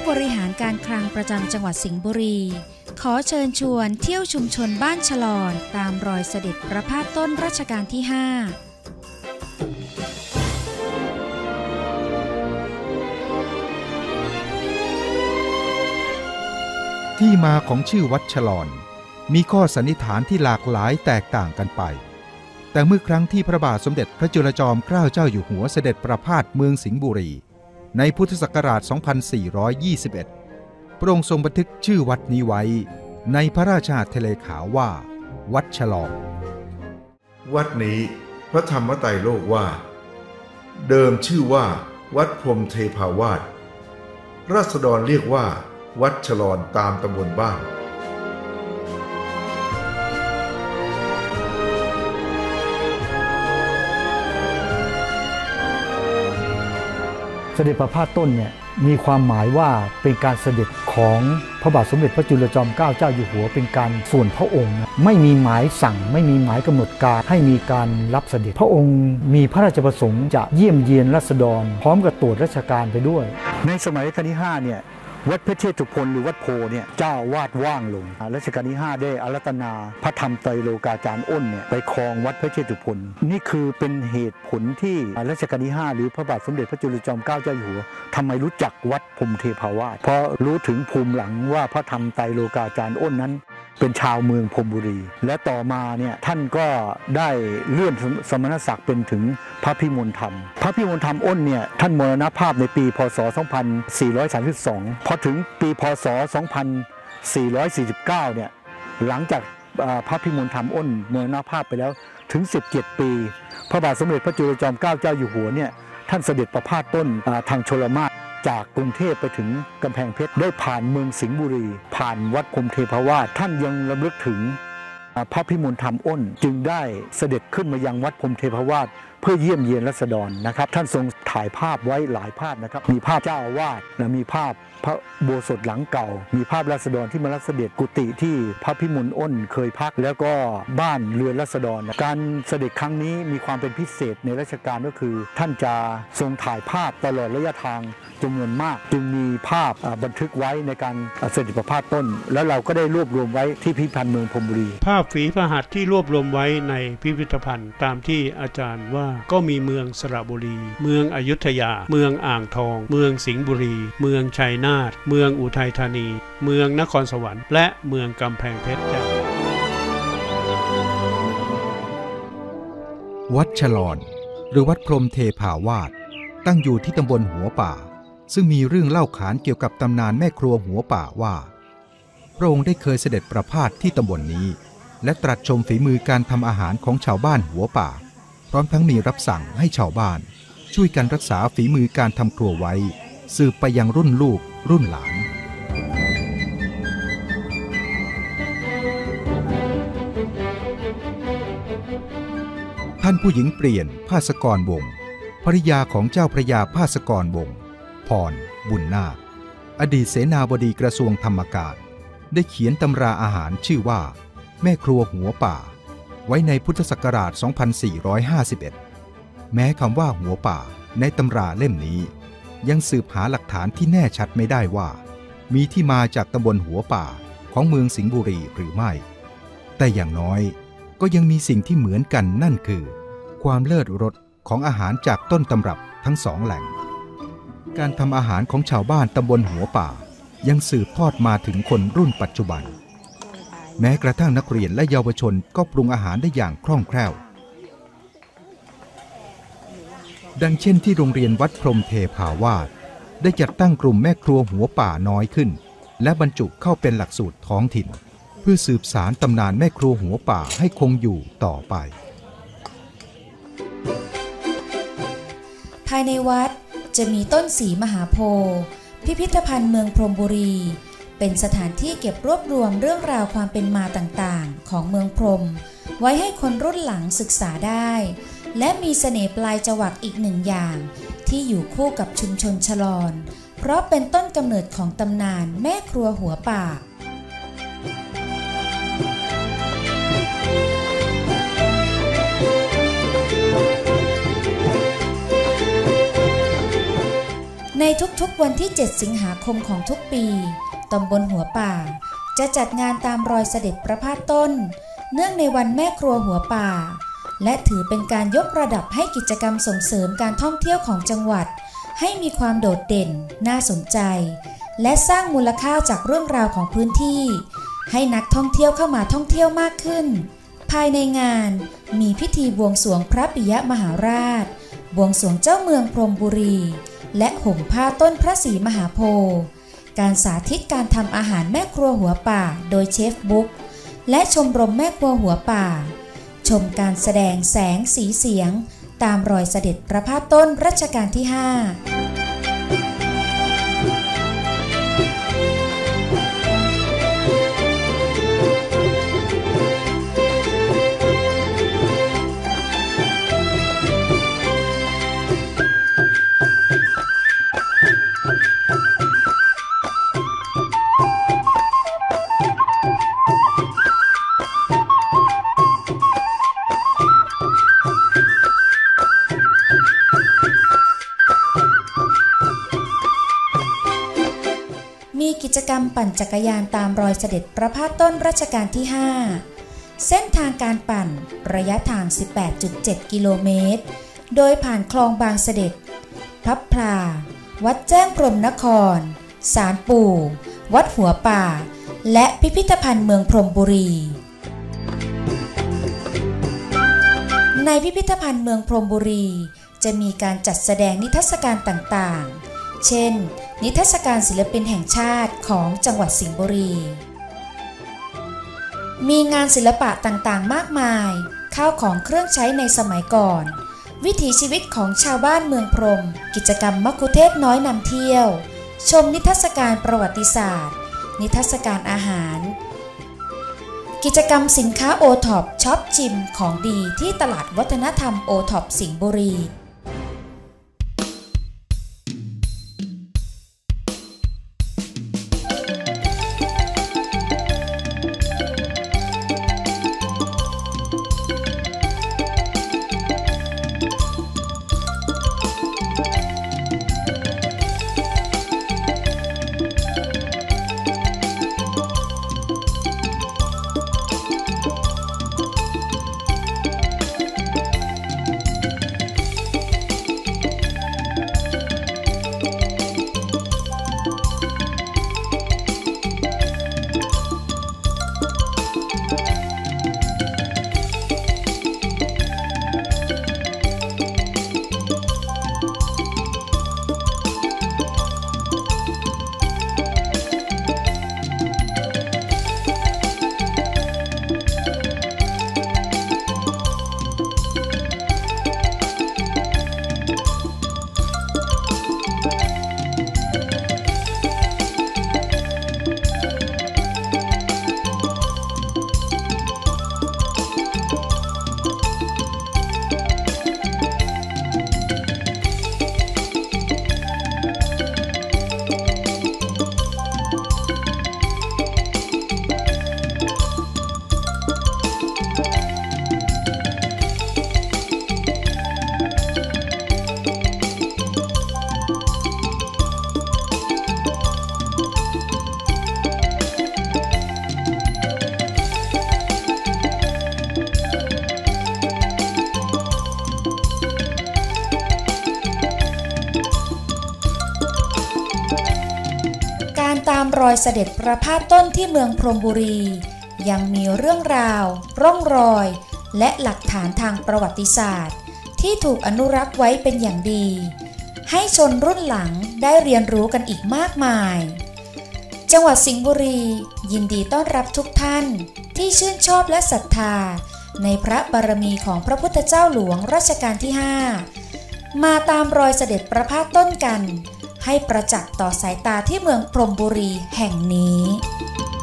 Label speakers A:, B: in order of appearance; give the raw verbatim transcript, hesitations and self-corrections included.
A: บริหารการคลังประจำจังหวัดสิงห์บุรีขอเชิญชวนเที่ยวชุมชนบ้านฉลอนตามรอยเสด็จพระพาทต้นรัชกาลที่ห้า
B: ที่มาของชื่อวัดฉลอนมีข้อสันนิษฐานที่หลากหลายแตกต่างกันไปแต่เมื่อครั้งที่พระบาทสมเด็จพระจุลจอมเกล้าเจ้าอยู่หัวเสด็จประพาสเมืองสิงห์บุรีในพุทธศักราช สองพันสี่ร้อยยี่สิบเอ็ด พระองค์ทรงบันทึกชื่อวัดนี้ไว้ในพระราชหัตถเลขาว่าวัดฉลอง
C: วัดนี้พระธรรมไตรโลกว่าเดิมชื่อว่าวัดพรหมเทพาวาสราษฎรเรียกว่าวัดฉลอนตามตำบลบ้าง
D: เสด็จประพาสต้นเนี่ยมีความหมายว่าเป็นการเสด็จของพระบาทสมเด็จพระจุลจอมเกล้าเจ้าอยู่หัวเป็นการส่วนพระองค์ไม่มีหมายสั่งไม่มีหมายกำหนดการให้มีการรับเสด็จพระองค์มีพระราชประสงค์จะเยี่ยมเยียนราษฎรพร้อมกับตรวจราชการไปด้วยในสมัยรัชกาลที่ห้าเนี่ยวัดพระเชตุพนหรือวัดโพเนี่ยเจ้าวาดว่างลงรัชกาลที่ห้าได้อารัตนาพระธรรมไตรโลกาจารย์อ้นเนี่ยไปครองวัดพระเชตุพนนี่คือเป็นเหตุผลที่รัชกาลที่ห้าหรือพระบาทสมเด็จพระจุลจอมเกล้าเจ้าอยู่หัวทำไมรู้จักวัดพรหมเทพาวาสเพราะรู้ถึงภูมิหลังว่าพระธรรมไตรโลกาจารย์อ้นนั้นเป็นชาวเมืองพรหมบุรีและต่อมาเนี่ยท่านก็ได้เลื่อนสมณศักดิ์เป็นถึงพระพิมลธรรมพระพิมลธรรมอ้นเนี่ยท่านมรณภาพในปีพ.ศ. สองพันสี่ร้อยสามสิบสองพอถึงปีพ.ศ. สองพันสี่ร้อยสี่สิบเก้าเนี่ยหลังจากพระพิมลธรรมอ้นมรณภาพไปแล้วถึงสิบเจ็ดปีพระบาทสมเด็จพระจุลจอมเกล้าเจ้าอยู่หัวเนี่ยท่านเสด็จประพาสต้นทางชลมารจากกรุงเทพไปถึงกำแพงเพชรได้ผ่านเมืองสิงห์บุรีผ่านวัดพรหมเทพาวาสท่านยังรำลึกถึงพระพิมลธรรมอ้นจึงได้เสด็จขึ้นมายังวัดพรหมเทพาวาสเพื่อเยี่ยมเยียนราษฎรนะครับท่านทรงถ่ายภาพไว้หลายภาพนะครับมีภาพเจ้าอาวาสและมีภาพพระโบสถ์หลังเก่ามีภาพราษฎรที่มารับเสด็จกุฏิที่พระพิมลอ้นเคยพักแล้วก็บ้านเรือนราษฎรการเสด็จครั้งนี้มีความเป็นพิเศษในราชการก็คือท่านจะทรงถ่ายภาพตลอดระยะทางจำนวนมากจึงมีภาพบันทึกไว้ในการเสด็จประพาสต้นแล้วเราก็ได้รวบรวมไว้ที่พิพิธภัณฑ์เมืองพรหมบุรี
E: ภาพฝีพระหัตถ์ที่รวบรวมไว้ในพิพิธภัณฑ์ตามที่อาจารย์ว่าก็มีเมืองสระบุรีเมืองอยุธยาเมืองอ่างทองเมืองสิงห์บุรีเมืองชัยนาทเมืองอุทัยธานีเมืองนครสวรรค์และเมืองกำแพงเพชรจ้า
B: วัดฉลอนหรือวัดพรหมเทพาวาสตั้งอยู่ที่ตำบลหัวป่าซึ่งมีเรื่องเล่าขานเกี่ยวกับตำนานแม่ครัวหัวป่าว่าพระองค์ได้เคยเสด็จประพาสที่ตำบลนี้และตรัสชมฝีมือการทำอาหารของชาวบ้านหัวป่าพร้อมทั้งมีรับสั่งให้ชาวบ้านช่วยกันรักษาฝีมือการทำครัวไว้สืบไปยังรุ่นลูกรุ่นหลานท่านผู้หญิงเปลี่ยนภาสกรวงศ์ภริยาของเจ้าพระยาภาสกรวงศ์พรบุญนาคอดีตเสนาบดีกระทรวงธรรมการได้เขียนตำราอาหารชื่อว่าแม่ครัวหัวป่าไว้ในพุทธศักราช สองพันสี่ร้อยห้าสิบเอ็ด แม้คำว่าหัวป่าในตำราเล่มนี้ยังสืบหาหลักฐานที่แน่ชัดไม่ได้ว่ามีที่มาจากตำบลหัวป่าของเมืองสิงห์บุรีหรือไม่แต่อย่างน้อยก็ยังมีสิ่งที่เหมือนกันนั่นคือความเลิศรสของอาหารจากต้นตำรับทั้งสองแหล่งการทำอาหารของชาวบ้านตำบลหัวป่ายังสืบทอดมาถึงคนรุ่นปัจจุบันแม้กระทั่งนักเรียนและเยาวชนก็ปรุงอาหารได้อย่างคล่องแคล่วดังเช่นที่โรงเรียนวัดพรหมเทพาวาสได้จัดตั้งกลุ่มแม่ครัวหัวป่าน้อยขึ้นและบรรจุเข้าเป็นหลักสูตรท้องถิ่นเพื่อสืบสานตำนานแม่ครัวหัวป่าให้คงอยู่ต่อไป
A: ภายในวัดจะมีต้นศรีมหาโพธิ์พิพิธภัณฑ์เมืองพรหมบุรีเป็นสถานที่เก็บรวบรวมเรื่องราวความเป็นมาต่างๆของเมืองพรหมไว้ให้คนรุ่นหลังศึกษาได้และมีเสน่ห์ปลายจวักอีกหนึ่งอย่างที่อยู่คู่กับชุมชนฉลอนเพราะเป็นต้นกำเนิดของตำนานแม่ครัวหัวป่า ทในทุกๆวันที่เจ็ดสิงหาคมของทุกปีตำบลหัวป่าจะจัดงานตามรอยเสด็จประพาสต้นเนื่องในวันแม่ครัวหัวป่าและถือเป็นการยกระดับให้กิจกรรมส่งเสริมการท่องเที่ยวของจังหวัดให้มีความโดดเด่นน่าสนใจและสร้างมูลค่าจากเรื่องราวของพื้นที่ให้นักท่องเที่ยวเข้ามาท่องเที่ยวมากขึ้นภายในงานมีพิธีบวงสรวงพระปิยมหาราชบวงสรวงเจ้าเมืองพรหมบุรีและห่มผ้าต้นพระศรีมหาโพธิ์การสาธิตการทำอาหารแม่ครัวหัวป่าโดยเชฟบุ๊กและชมรมแม่ครัวหัวป่าชมการแสดงแสงสีเสียงตามรอยเสด็จประพาสต้นรัชกาลที่ห้ามีกิจกรรมปั่นจักรยานตามรอยเสด็จประพาสต้นรัชกาลที่ห้าเส้นทางการปั่นระยะทาง สิบแปดจุดเจ็ด กิโลเมตรโดยผ่านคลองบางเสด็จพลับพลาวัดแจ้งพรหมนครศาลปู่วัดหัวป่าและพิพิธภัณฑ์เมืองพรหมบุรีในพิพิธภัณฑ์เมืองพรหมบุรีจะมีการจัดแสดงนิทรรศการต่างๆเช่นนิทรรศการศิลปินแห่งชาติของจังหวัดสิงห์บุรีมีงานศิลปะต่างๆมากมายข้าวของเครื่องใช้ในสมัยก่อนวิถีชีวิตของชาวบ้านเมืองพรหมกิจกรรมมัคคุเทศก์น้อยนำเที่ยวชมนิทรรศการประวัติศาสตร์นิทรรศการอาหารกิจกรรมสินค้าโอท็อปช็อปชิมของดีที่ตลาดวัฒนธรรมโอท็อปสิงห์บุรีตามรอยเสด็จประพาสต้นที่เมืองพรหมบุรียังมีเรื่องราวร่องรอยและหลักฐานทางประวัติศาสตร์ที่ถูกอนุรักษ์ไว้เป็นอย่างดีให้ชนรุ่นหลังได้เรียนรู้กันอีกมากมายจังหวัดสิงห์บุรียินดีต้อนรับทุกท่านที่ชื่นชอบและศรัทธาในพระบารมีของพระพุทธเจ้าหลวงรัชกาลที่ห้ามาตามรอยเสด็จประพาสต้นกันให้ประจักษ์ต่อสายตาที่เมืองพรหมบุรีแห่งนี้